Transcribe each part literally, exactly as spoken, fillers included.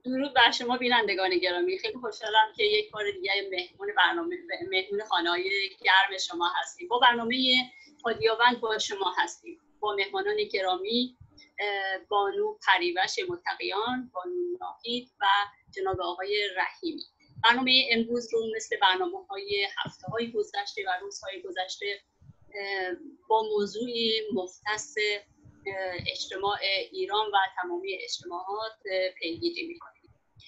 درود بر شما بینندگان گرامی. خیلی خوشحالم که یک بار دیگه مهمون برنامه مهمون خانه‌های گرم شما هستیم. با برنامه هادیابند با شما هستیم با مهمانان گرامی، بانو پریوش متقیان، بانو ناهید و جناب آقای رحیمی. برنامه امروز رو مثل برنامه‌های هفته‌های گذشته و روزهای گذشته با موضوعی مختص اجتماع ایران و تمامی اجتماعات پیگیری می‌کنیم.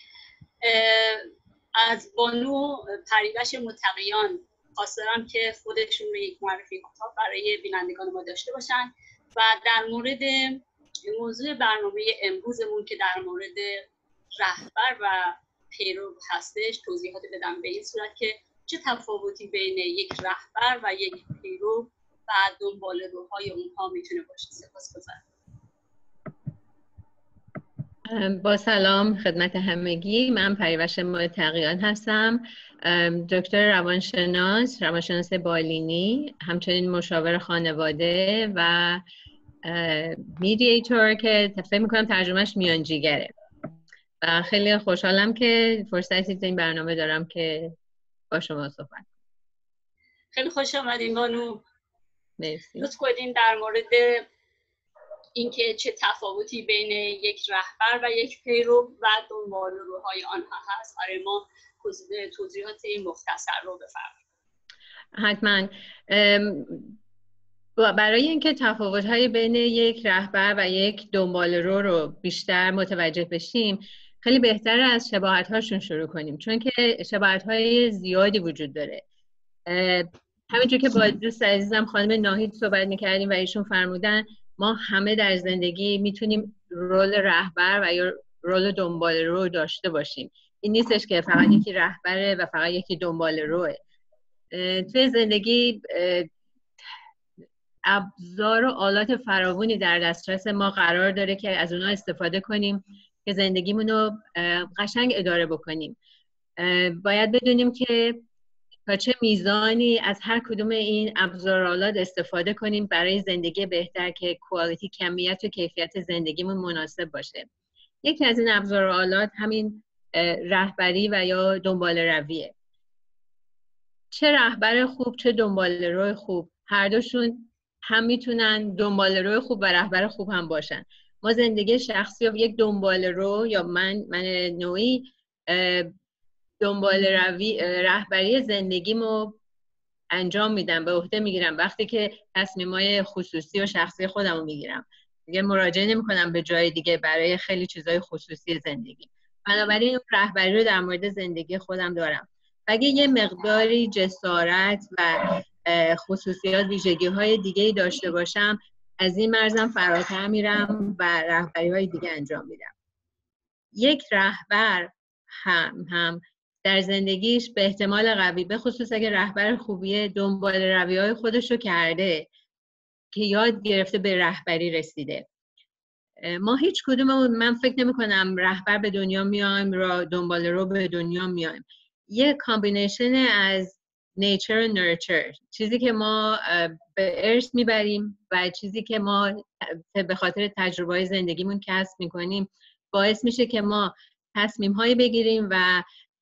از بانو پریوش متقیان خواست دارم که خودشون رو یک معرفی کوتاه برای بینندگان ما داشته باشن و در مورد موضوع برنامه امروزمون که در مورد رهبر و پیرو هستش توضیحات بدم، به این صورت که چه تفاوتی بین یک رهبر و یک پیرو و دنباله‌روهای اونها میتونه باشه. سپاسگزارم. با سلام خدمت همگی، من پریوش متقیان هستم، دکتر روانشناس، روانشناس بالینی، همچنین مشاور خانواده و میدییتور که فکر میکنم ترجمهش میانجیگره و خیلی خوشحالم که فرصتی تو این برنامه دارم که با شما صحبت کنم. خیلی خوش آمدین بانو. مرسی. لطف کنین در مورد اینکه چه تفاوتی بین یک رهبر و یک پیرو و دنباله‌روهای آنها هست برای ما توضیحات مختصر رو بفرمایید. حتما. برای اینکه تفاوت‌های بین یک رهبر و یک دنباله‌رو رو بیشتر متوجه بشیم، خیلی بهتره از شباهت‌هاشون شروع کنیم، چون که شباهت‌های زیادی وجود داره. همینجور که با دوست عزیزم خانم ناهید صحبت می‌کردیم و ایشون فرمودن ما همه در زندگی میتونیم رول رهبر و یا رول دنباله‌رو داشته باشیم. این نیستش که فقط یکی رهبره و فقط یکی دنباله‌روه. توی زندگی ابزار و آلات فراوانی در دسترس ما قرار داره که از اونها استفاده کنیم که زندگیمون رو قشنگ اداره بکنیم. باید بدونیم که تا چه میزانی از هر کدوم این ابزار و آلات استفاده کنیم برای زندگی بهتر که کوالیتی، کمیت و کیفیت زندگیمون مناسب باشه. یکی از این ابزار و آلات همین رهبری و یا دنباله‌رویه. چه رهبر خوب چه دنباله‌رو خوب، هر دوشون هم میتونن دنباله‌رو خوب و رهبر خوب هم باشن. ما زندگی شخصی و یک دنباله‌رو یا من من نوعی دنباله‌روی رهبری زندگیمو انجام میدم، به عهده میگیرم وقتی که تصمیمای خصوصی و شخصی خودمو میگیرم. دیگه مراجعه نمی‌کنم به جای دیگه برای خیلی چیزای خصوصی زندگی. بنابراین رهبری رو در مورد زندگی خودم دارم. اگه یه مقداری جسارت و خصوصیات ویژگی‌های دیگه‌ای داشته باشم، از این مرزم فراتر میرم و رهبری‌های دیگه انجام میدم. یک رهبر هم هم در زندگیش به احتمال قوی، به خصوص اگه رهبر خوبیه، دنباله‌روی‌های خودش رو کرده که یاد گرفته به رهبری رسیده. ما هیچ کدوم، من فکر نمی کنم رهبر به دنیا میایم را دنباله‌رو به دنیا میایم. یه کامبینیشن از نیچر و نرچر، چیزی که ما به ارث میبریم و چیزی که ما به خاطر تجربه‌های زندگیمون کسب میکنیم باعث میشه که ما تصمیم هایی بگیریم و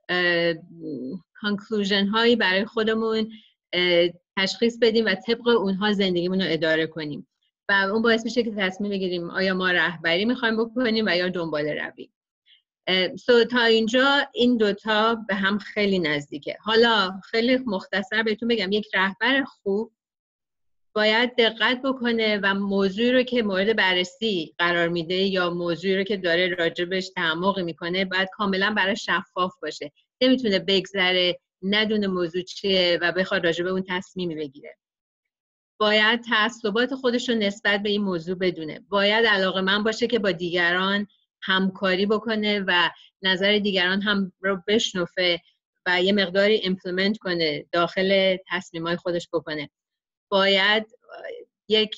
کانکلوژن هایی برای خودمون تشخیص بدیم و طبق اونها زندگیمون رو اداره کنیم و اون باعث میشه که تصمیم بگیریم آیا ما رهبری میخوایم بکنیم و یا دنباله‌روی. سو تا اینجا این دوتا به هم خیلی نزدیکه. حالا خیلی مختصر بهتون بگم، یک رهبر خوب باید دقت بکنه و موضوعی رو که مورد بررسی قرار میده یا موضوعی رو که داره راجبش تعمق میکنه باید کاملا برای شفاف باشه. نمیتونه بگذره ندونه موضوع چیه و بخواد راجب اون تصمیمی بگیره. باید تعصبات خودش رو نسبت به این موضوع بدونه. باید علاقه‌مند باشه که با دیگران همکاری بکنه و نظر دیگران هم رو بشنفه و یه مقداری ایمپلمنت کنه، داخل تصمیمای خودش بکنه. باید یک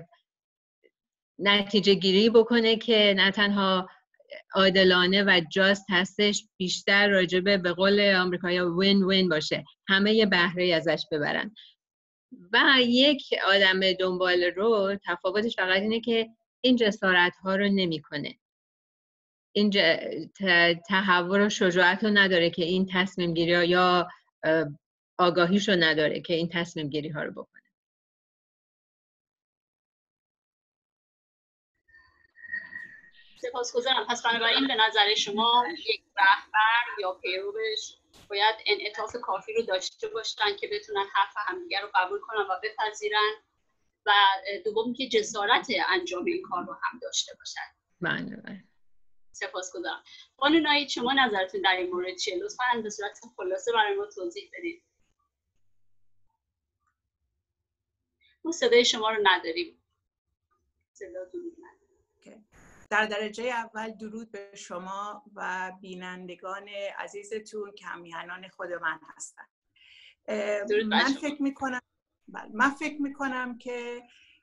نتیجه گیری بکنه که نه تنها عادلانه و جاست هستش، بیشتر راجبه به قول آمریکایی‌ها وین وین باشه، همه یه بهره ازش ببرن. و یک آدم دنباله‌رو تفاوتش فقط اینه که این جسارت ها رو نمی کنه. این تحول و شجاعت رو نداره که این تصمیم گیری ها یا آگاهیش رو نداره که این تصمیم گیری ها رو بکنه. سپاسگزارم. پس بنابراین به نظر شما یک رهبر یا پیروش باید انعطاف کافی رو داشته باشن که بتونن حرف همدیگر رو قبول کنن و بپذیرن و دوم که جسارت انجام این کار رو هم داشته باشن. بله بله. سپاسگزارم. خانم ناهید شما نظرتون در این مورد چیه؟ لطفاً به صورت خلاصه برای ما توضیح بدید. ما صدای شما رو نداریم. صداتون نداریم. در درجه اول درود به شما و بینندگان عزیزتون که همیهنان خود من هستن. من فکر میکنم من فکر میکنم که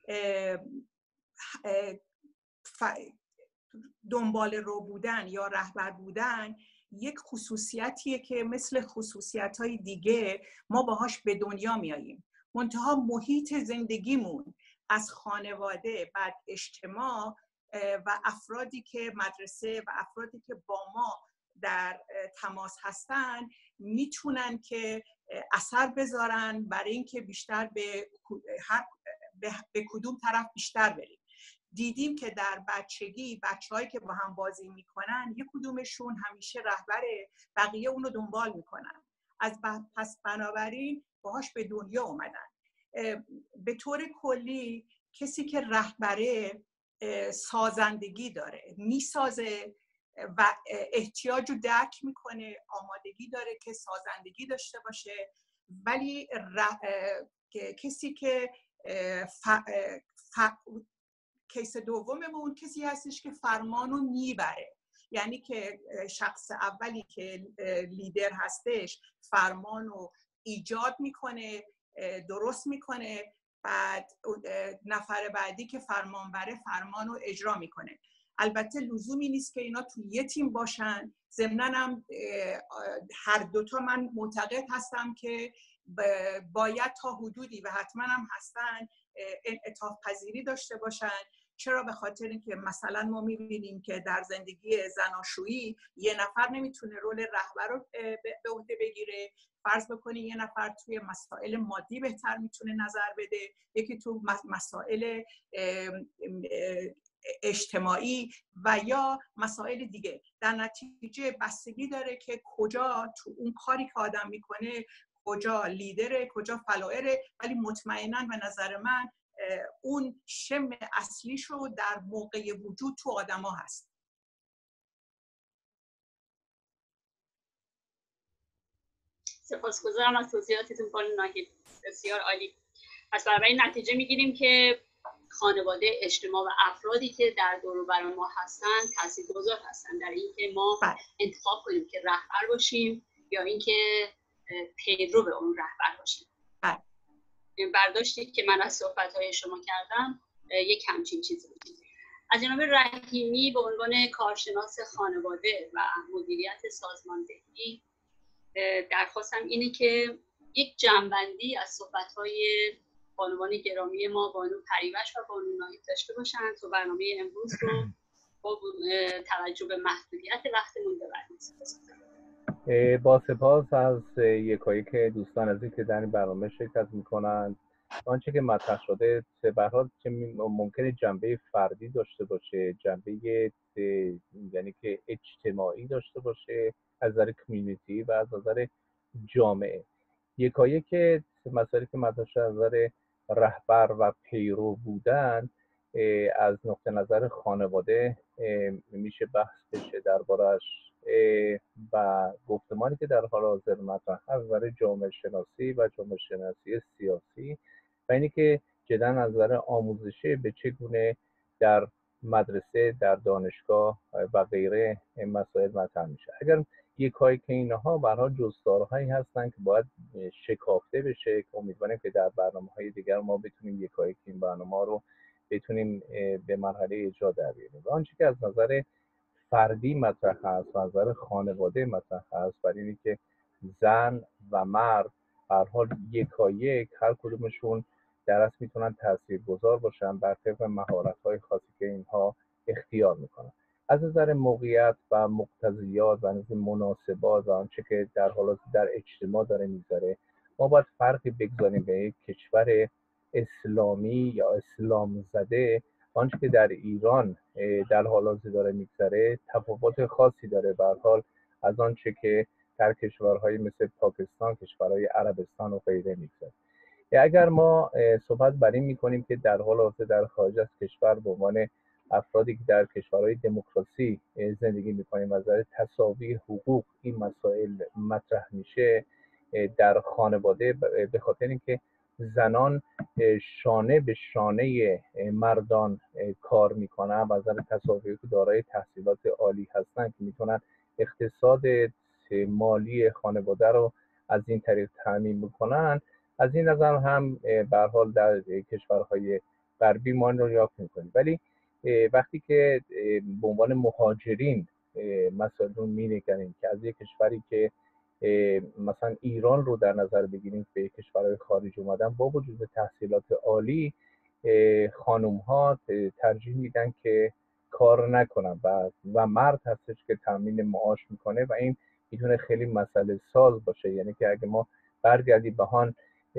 دنبال رو بودن یا رهبر بودن یک خصوصیتیه که مثل خصوصیت‌های دیگه ما باهاش به دنیا میاییم. منتها محیط زندگیمون از خانواده، بعد اجتماع و افرادی که مدرسه و افرادی که با ما در تماس هستن میتونن که اثر بذارن برای اینکه بیشتر به به, به کدوم طرف بیشتر بریم. دیدیم که در بچگی بچه‌هایی که با هم بازی میکنن یک کدومشون همیشه رهبره، بقیه اونو دنبال میکنن. از پس بنابراین باهاش به دنیا اومدن. به طور کلی کسی که رهبره سازندگی داره، میسازه و احتیاج رو درک میکنه، آمادگی داره که سازندگی داشته باشه. ولی کسی که ف... ف... کیس دوممون کسی هستش که فرمانو میبره، یعنی که شخص اولی که لیدر هستش فرمانو ایجاد میکنه، درست میکنه، بعد نفر بعدی که فرمان بره فرمانو اجرا میکنه. البته لزومی نیست که اینا تو یه تیم باشن. ضمناً هم هر دوتا من معتقد هستم که باید تا حدودی و حتما هم هستن انعطاف پذیری داشته باشن. چرا؟ به خاطر اینکه مثلا ما میبینیم که در زندگی زناشویی یه نفر نمیتونه رول رهبر رو به عهده بگیره. فرض بکنید یه نفر توی مسائل مادی بهتر میتونه نظر بده، یکی تو مسائل اجتماعی و یا مسائل دیگه. در نتیجه بستگی داره که کجا تو اون کاری که آدم میکنه کجا لیدره، کجا فلاحره. ولی مطمئناً به نظر من اون شم اصلیش رو در موقع وجود تو آدم ها هست. سپاسگزارم از توضیحاتتون خانم ناهید، بسیار عالی. پس برای نتیجه میگیریم که خانواده، اجتماع و افرادی که در دور و بر ما هستن تاثیرگذار هستن در اینکه ما بله. انتخاب کنیم که رهبر باشیم یا اینکه پیرو به اون رهبر باشیم. بله. این برداشتی که من از صحبت‌های شما کردم یک همچین چیزی بود. از جناب رحیمی به عنوان کارشناس خانواده و مدیریت سازماندهی درخواستم اینه که یک جمع‌بندی از صحبت‌های بانوان گرامی ما، بانو پریوش و بانو ناهید داشته باشن تا برنامه امروز رو با توجه به محدودیت وقتمون ببریم. با سپاس از یکایک دوستان عزیز که در این برنامه شرکت میکنند. آنچه که مطرح شده به هر حال ممکنه جنبه فردی داشته باشه، جنبه یعنی که اجتماعی داشته باشه از نظر کمیونیتی و از نظر جامعه. یکایک مسائلی که مطرح شده از نظر رهبر و پیرو بودن از نقطه نظر خانواده میشه بحث بشه دربارش و گفتمانی که در حال حاضر مطرح هست از نظر جامعه شناسی و جامعه شناسی سیاسی و اینی که جدا از نظر آموزشی به چگونه در مدرسه، در دانشگاه و غیره مسائل مطرح میشه. اگر یکایی که اینها برها جستارهایی هستن که باید شکافته بشه که امیدواریم که در برنامه‌های دیگر ما بتونیم یکایی که این برنامه رو بتونیم به مرحله اجرا در بیاریم. و آنچه که از نظر فردی مطرح هست و از نظر خانواده مطرح هست برای اینه که زن و مرد به هر حال یکایک هر کدومشون در اصل میتونن تاثیرگذار باشن بر طبق مهارت‌های خاصی که اینها اختیار میکنن. از نظر موقعیت و مقتضیات و از نظر مناسبات و آنچه که در حالات در اجتماع داره میذاره، ما باید فرقی بگذاریم به یک کشور اسلامی یا اسلام زده. آنچه که در ایران در حال حاضر داره میگذره تفاوت خاصی داره به هر حال از آنچه که در کشورهای مثل پاکستان، کشورهای عربستان و غیره میگذره. اگر ما صحبت بر این میکنیم که در حال حاضر در خارج از کشور به عنوان افرادی که در کشورهای دموکراسی زندگی میکنیم از نظر تساوی حقوق این مسائل مطرح میشه در خانواده، به خاطر اینکه زنان شانه به شانه مردان کار میکنن و از نظر تساوی دارای تحصیلات عالی هستن که میتونن اقتصاد مالی خانواده رو از این طریق تامین میکنن. از این نظر هم به هر حال در کشورهای غربی ما رو یافت میکنیم. ولی وقتی که به عنوان مهاجرین مثلا می‌نگریم که از یک کشوری که مثلا ایران رو در نظر بگیریم به کشورهای خارج اومدن، با وجود تحصیلات عالی خانم ها ترجیح میدن که کار نکنن و و مرد هستش که تامین معاش میکنه و این میتونه خیلی مسئله ساز باشه. یعنی که اگه ما برگردیم به آن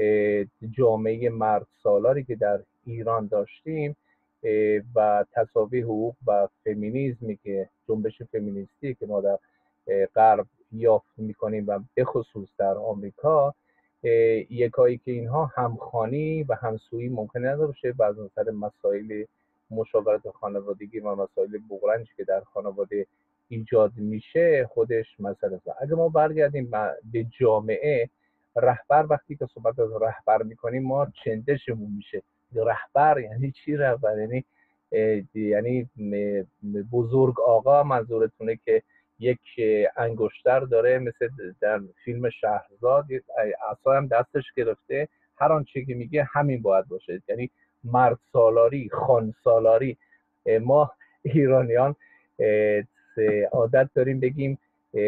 جامعه مرد سالاری که در ایران داشتیم و تساوی حقوق و فمینیسمی که جنبش فمینیستی که ما در غرب یافت میکنیم و به خصوص در آمریکا، یکایی که اینها همخوانی و همسویی ممکن نداره و از نظر مسائل مشاورت خانوادگی و مسائل بغرنجی که در خانواده ایجاد میشه خودش مسئله است. اگه ما برگردیم به جامعه، رهبر وقتی که صحبت از رهبر میکنیم ما چندشمون میشه. رهبر یعنی چی؟ رهبر یعنی یعنی بزرگ آقا منظورتونه که یک انگشتر داره مثل در فیلم شهرزاد، عصا هم دستش گرفته، هر آنچه که میگه همین باید باشه. یعنی مرد سالاری، خان سالاری. ما ایرانیان عادت داریم بگیم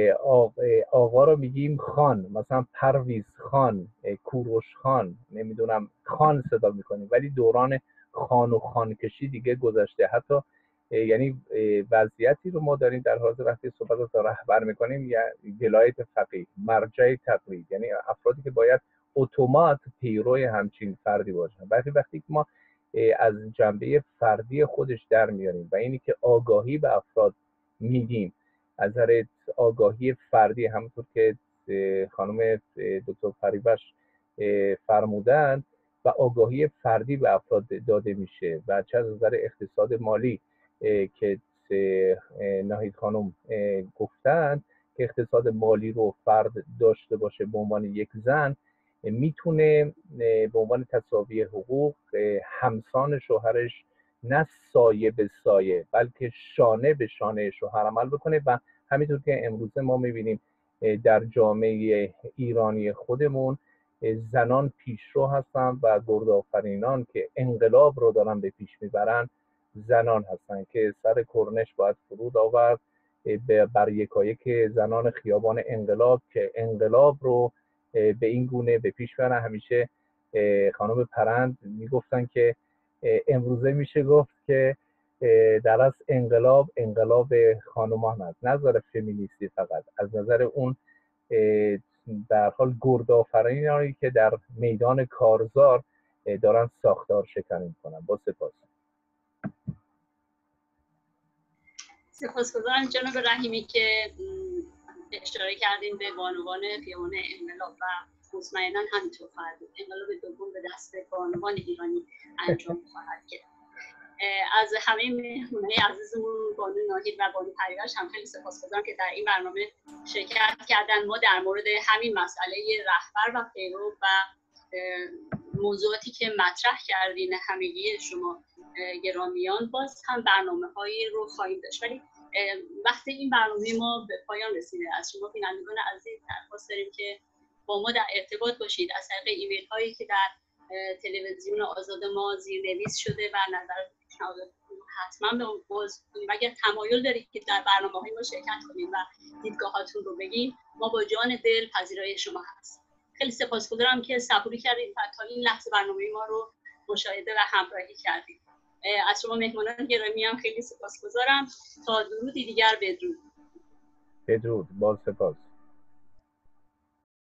آقا رو میگیم خان، مثلا پرویز خان، کوروش خان، نمیدونم خان صدا میکنیم، ولی دوران خان و خانکشی دیگه گذشته. حتی یعنی وضعیتی رو ما داریم در حال وقتی صحبت از رهبر میکنیم یا ولایت فقیه، مرجع تقلید، یعنی افرادی که باید اتومات پیروی همچین فردی باشن. وقتی وقتی که ما از جنبه فردی خودش در میاریم و اینی که آگاهی به افراد میدیم از نظر آگاهی فردی، همونطور که خانم دکتر پریوش فرمودند، و آگاهی فردی به افراد داده میشه و چه از نظر اقتصاد مالی که ناهید خانم گفتند که اقتصاد مالی رو فرد داشته باشه به عنوان یک زن، میتونه به عنوان تساوی حقوق همسان شوهرش نه سایه به سایه بلکه شانه به شانه شوهر عمل بکنه. و همینطور که امروزه ما میبینیم در جامعه ایرانی خودمون زنان پیشرو هستن و گردآفرینان که انقلاب رو دارن به پیش میبرن زنان هستن که سر کرنش باید فرود آورد بر یکایک زنان خیابان انقلاب که انقلاب رو به این گونه به پیش برن. همیشه خانم پرند میگفتن که امروزه میشه گفت که در از انقلاب انقلاب خانمان هست، نظر فمینیستی فقط، از نظر اون در حال گردآفرینانی که در میدان کارزار دارن ساختار شکنی میکنن. با سپاس. سپاسگزارم جناب رحیمی که اشاره کردیم به بانوان خیابان انقلاب و مطمئنا همینطور خواهد بود. انقلاب دوم به دست بانوان ایرانی انجام خواهد گرفت. از همه مهمونای عزیزمون بانو ناهید و بانو پریوش هم خیلی سپاسگزارم که در این برنامه شرکت کردن. ما در مورد همین مسئله رهبر و پیرو و موضوعاتی که مطرح کردین همگی شما گرامیان باز هم برنامه‌هایی رو خواهیم داشت، ولی وقتی این برنامه ما به پایان رسیده از شما بینندگان عزیز درخواست داریم که با ما در ارتباط باشید از طریق ایمیل هایی که در تلویزیون آزاد ما زیرنویس شده و نظرات حتما به باز کنید. اگر تمایل دارید که در برنامه‌های ما شرکت کنید و دیدگاهاتون رو بگید، ما با جان دل پذیرای شما هستیم. خیلی سپاسگزارم که صبوری کردید و تا این لحظه برنامه ما رو مشاهده و همراهی کردید. از شما مهمانان گرامی هم خیلی سپاسگزارم. تا درودی دیگر، بدرود. بدرود، با سپاس.